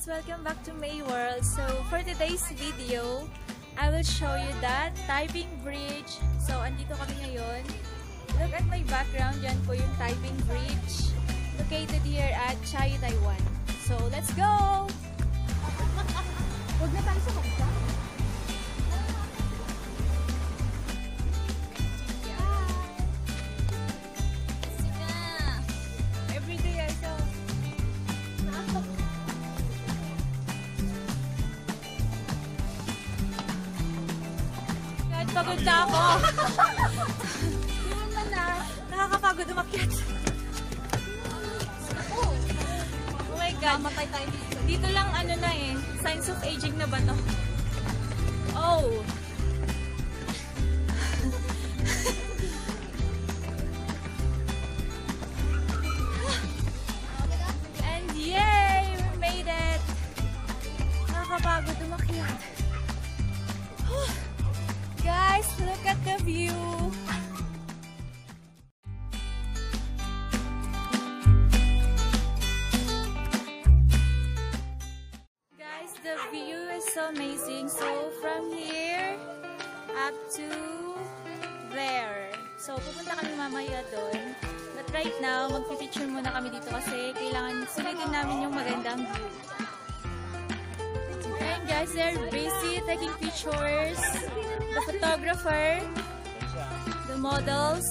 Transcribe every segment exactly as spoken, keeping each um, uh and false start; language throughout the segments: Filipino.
guys! Welcome back to May World. So for today's video, I will show you that Taiping Bridge. So andito kami ngayon. Look at my background. Yan po yung Taiping Bridge. Located here at Chiayi, Taiwan. So let's go! Huwag na tayo sa magda. Pagod na ako. Nakakapagod umakyat. Oh my God. Mamatay tayo dito. Dito lang ano na eh. Signs of aging na ba to? Oh. And yay! We made it. Nakakapagod umakyat. Guys, look at the view. Guys, the view is so amazing. So from here up to there. So pupunta kami mamaya doon. But right now, magpi-picture muna kami dito kasi kailangan sulitin namin yung magandang view. And guys, they're busy taking pictures. The photographer, the models.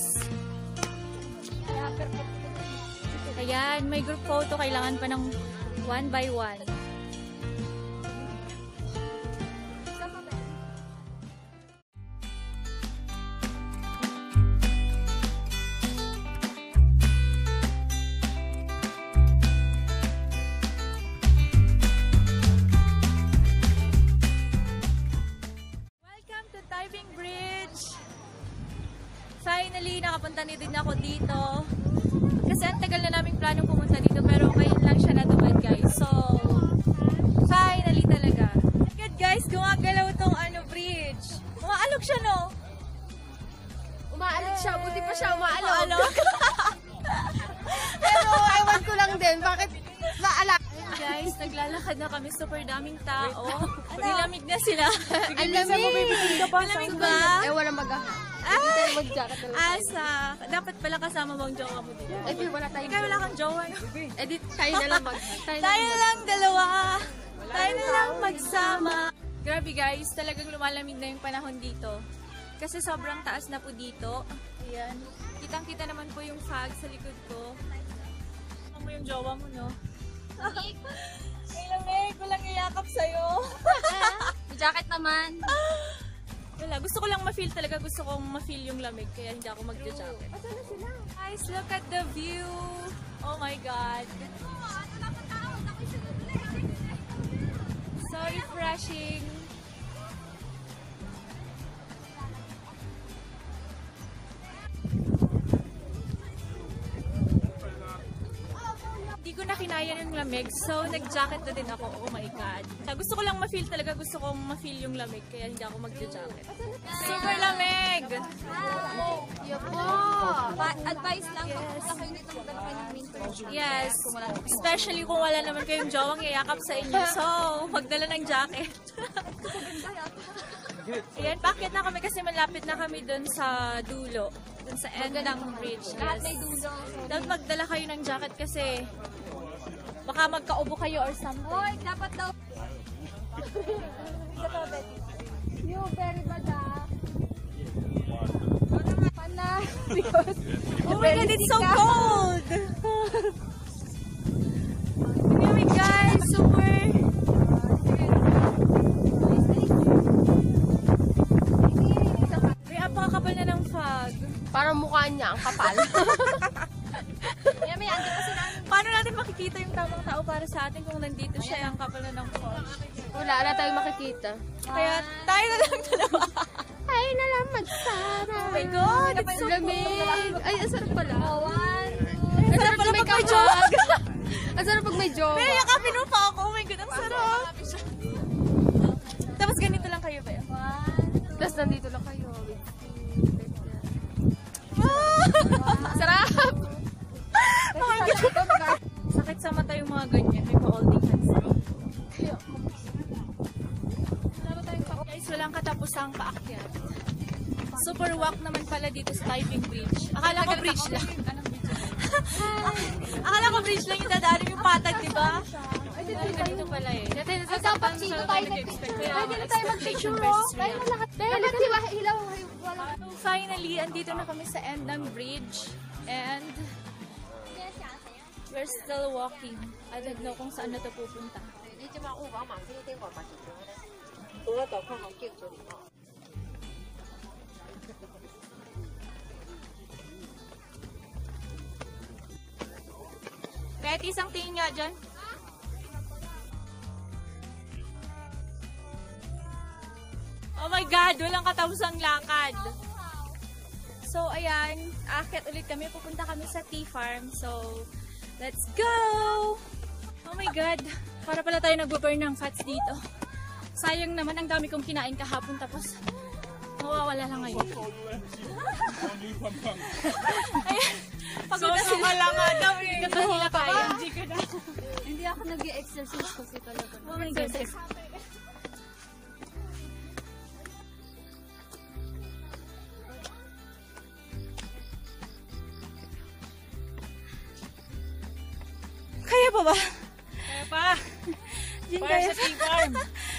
Ayan, may group photo. Kailangan pa ng one by one. Taiping Bridge. Finally, nakapunta na din ako dito. Kasi ang tagal na naming planong pumunta dito pero ngayon lang siya natuman guys. So, finally talaga. Good guys, gumagalaw tong ano bridge. Umaalog siya no? Umaalog siya, buti pa siya umaalog. Umaalog. Pero ewan ko lang din, bakit maalak? Guys, naglalakad na kami. Super daming tao. Nilamig na sila. Ang lamig! Nilamig ba? Eh, walang mag- Ah! mag-jacket talaga. Asa! Dapat pala kasama mo ang jowa mo dito. Eh, di, wala tayong Ikaw wala kang jowa. Eh, di, tayo na lang mag- Tayo na lang dalawa. Tayo na lang magsama. Grabe guys, talagang lumalamig na yung panahon dito. Kasi sobrang taas na po dito. Ayan. Kitang-kita naman po yung fog sa likod ko. Ano mo yung jowa mo, no? Ay, lamig. Walang iyakap sa'yo. May jacket naman. Wala. Gusto ko lang ma-feel talaga. Gusto kong ma-feel yung lamig. Kaya hindi ako mag-jacket. Guys, look at the view. Oh my God. So refreshing. Hindi ko na kinaya yung lamig, so nag-jacket na din ako. Oh my God. Gusto ko lang ma-feel talaga, gusto kong ma-feel yung lamig, kaya hindi ako mag-jacket. Super lamig! Yopo! Advice lang, Yes. kapag kayo dito magdala kayo ng winter. Yes, especially kung wala naman kayong jowang yayakap sa inyo, so magdala ng jacket. Ayan, packet na kami kasi malapit na kami dun sa dulo. Dun sa end ng bridge. Lahat Yes. may dulo. Dapat magdala kayo ng jacket kasi baka magkaubo kayo or something. Hoy, dapat daw. You very bad ah. Pana. Because Oh my God, it's so cold! Anyway guys, super... May apakakapal na ng fog. Parang mukha niya, ang kapal. yeah, may andi kasi namin. Paano natin makikita yung tamang tao para sa atin kung nandito siya ang kapal na ng fog? Wala na tayong makikita. Kaya tayo na lang dalawa. Tayo na lang magsara. Oh my God, it's so lamig. Ay, ang sarap pala. One, Ang sarap pala pag may jowa. Ang sarap pag may jowa. Pero yakapin mo pa ako. Oh my God, ang sarap. Tapos ganito lang kayo ba yun? Tapos nandito lang kayo. Sarap! Sakit sa mata yung mga ganyan. May pa-holding hands. katapusang paakyat. Super walk naman pala dito sa Taiping Bridge. Akala ko bridge lang. Akala ko bridge lang yung dadaanin yung patag, di ba? Ay, dito pala eh. Ay, dapat dito tayo nag-picture. Pwede na tayo mag-picture, oh. Tayo na lahat. Tayo na diba? Hilaw. So, finally, andito na kami sa end ng bridge. And we're still walking. I don't know kung saan na ito pupunta. Betty, isang tingin nga dyan. Oh my God, walang katapusang lakad. So, ayan, aakyat ulit kami. Pupunta kami sa tea farm. So, let's go! Oh my God, para pala tayo nag-burn ng fats dito. Sayang naman, ang dami kong kinain kahapon. Tapos, mawawala lang ngayon. Ayan, pagod na sila. Wala nga daw eh. Hindi ka nila kaya. Hindi ako nag-i-exercise kasi talaga. Oh my God. Kaya pa ba? Kaya pa. Diyan Para kaya. sa tea farm.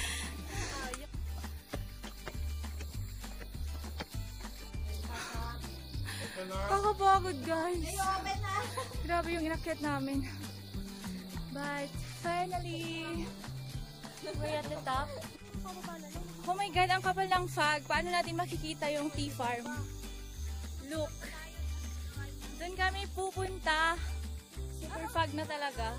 Kakapagod, guys. Grabe yung inakyat namin. But finally, we're at the top. Oh my God, ang kapal ng fog. Paano natin makikita yung tea farm? Look. Doon kami pupunta. Super fog na talaga.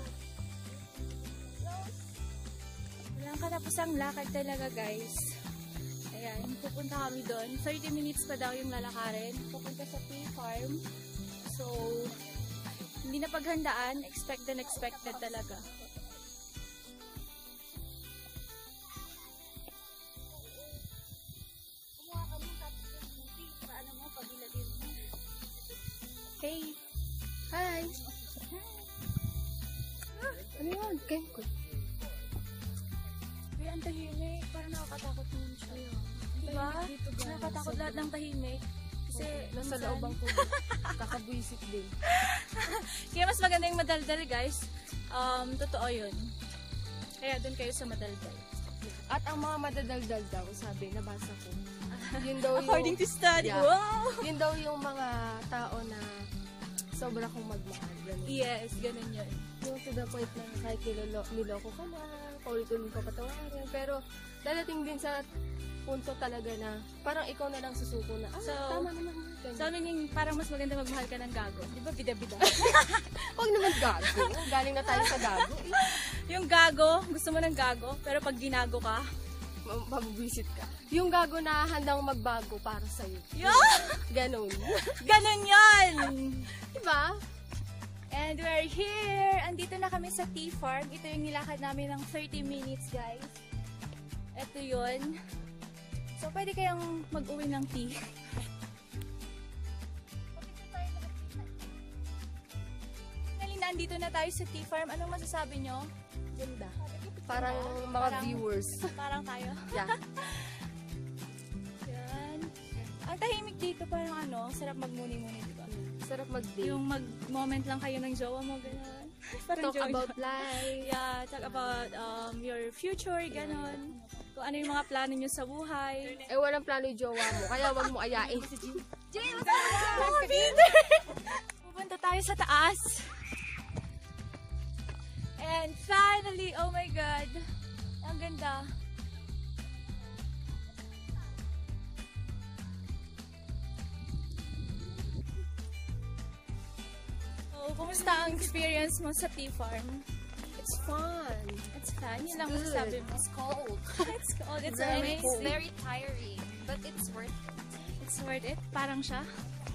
Walang katapusang lakad talaga, guys. Ayan, pupunta kami doon. thirty minutes pa daw yung lalakarin. Pupunta sa tea farm. So, hindi na paghandaan. Expected and expected talaga. Okay. Hi! Ano yun? Okay. Uy, ang tahimik. Parang nakakatakot naman siya. Diba? Nakakatakot lahat ng tahimik. Kasi Nasa minsan- loob ang pulo. Kakabwisit din. Kaya mas maganda yung madaldal, guys. Um, totoo yun. Kaya dun kayo sa madaldal. At ang mga madadaldal daw, sabi, nabasa ko. Yun daw yung, According to study. Yeah. Wow! yun daw yung mga tao na sobra kong magmahal. Ganun. Yes, ganun yun. Yung to the point na kahit nilolo, niloko ka na, paulit-ulit ko patawarin. Pero dadating din sa punto talaga na parang ikaw na lang susuko na, ah, So, tama naman. Ganun. Sa amin yung parang mas maganda magmahal ka ng gago. Di ba bida-bida? Huwag naman gago. Galing na tayo sa gago. Eh. Yung gago, gusto mo ng gago, pero pag ginago ka, Ma- Mabubwisit ka. Yung gago na handang magbago para sa'yo. yeah! Ganun. Ganun yun! Diba? And we're here! Andito na kami sa tea farm. Ito yung nilakad namin ng thirty minutes, guys. Ito yun. So, pwede kayang mag-uwi ng tea. Finally, nandito na tayo sa tea farm. Anong masasabi nyo? Ganda. Parang mga Parang- viewers. Parang tayo. Yeah. Yan. Ang tahimik dito, parang ano, sarap magmuni-muni, di ba? Sarap mag-date. Yung mag-moment lang kayo ng jowa mo, gano'n. Parang Talk jowa. about life. Yeah, talk about um, your future, gano'n. Kung ano yung mga plano nyo sa buhay. Eh, walang plano yung jowa mo, kaya wag mo ayain. Oh, Peter! Pupunta tayo sa taas. And finally, oh my God, ang ganda. Oh, kumusta ang experience mo sa tea farm? It's fun. It's fun. Yun lang Good. masasabi mo. It's cold. It's cold. It's And amazing. it's very tiring. But it's worth it. It's worth it. Parang siya.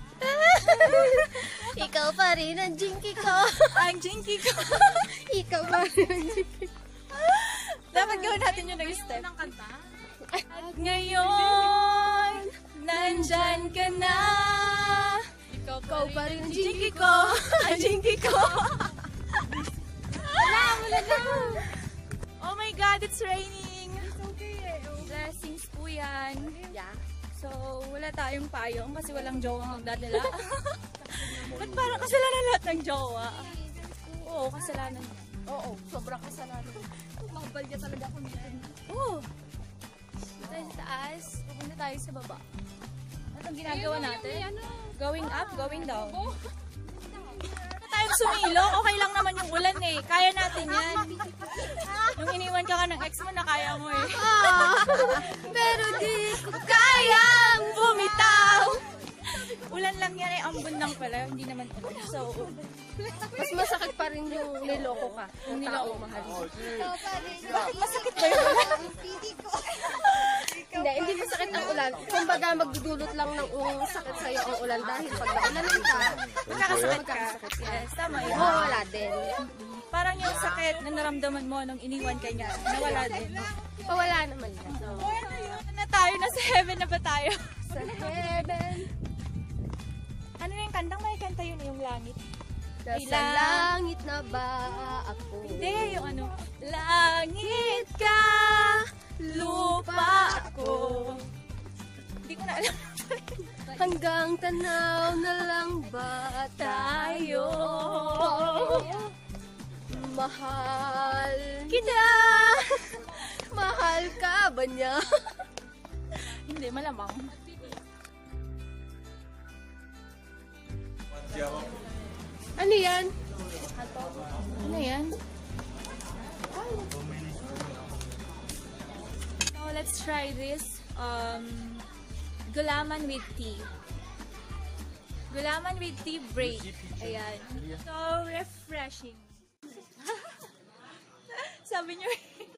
Ikaw pa rin ang jinky ko. Ang jinky ko. Ikaw pa rin ang jinky ko. Dapat gawin natin yung next step. At ngayon, nandyan ka na. Ikaw pa rin ang jinky ko. Ang jinky ko. Wala, wala na. Oh my God, it's raining. It's okay eh. Blessings Promise po yan. Yeah. So, wala tayong payong kasi walang jowa magdadala. Ba't parang kasalanan lahat ng jowa? Oo, kasalanan. Oo, sobrang kasalanan. Makabal niya talaga ako dito. Oo. Tayo sa taas, pupunta tayo sa baba. At ang ginagawa natin? Going up, going down. Tayong sumilo, okay lang naman yung ulan eh. Kaya natin yan. Nung iniwan ka ka ng ex mo, na kaya mo eh. Pero di ko kayang Bumitaw! Ulan lang yan eh, ambon lang pala, hindi naman ulan. So, mas masakit pa rin yung niloko ka. Yung niloko mahal. bakit masakit ba yung ulan? Hindi, hindi masakit ang ulan. Kumbaga magdudulot lang ng um, sakit sa'yo ang ulan dahil pag naulanan ka, Magkakasakit ka. Yes, tama yun. oh, wala din. Parang yung sakit na naramdaman mo nung iniwan ka niya, nawala din. Pawala naman yan. Ano na tayo? Nasa heaven na ba tayo? Sa heaven, Ano yung kantang may kanta yun, yung langit? Ay, nasa lang. langit na ba ako? Hindi, yung ano, langit ka, lupa ako. Hindi ko na alam. Hanggang tanaw na lang ba tayo? Mahal Kita! Mahal ka ba niya? Hindi, malamang. Ano yan? Ano yan? So, let's try this. Um, gulaman with tea. Gulaman with tea break. Ayan. So refreshing. Sabi niyo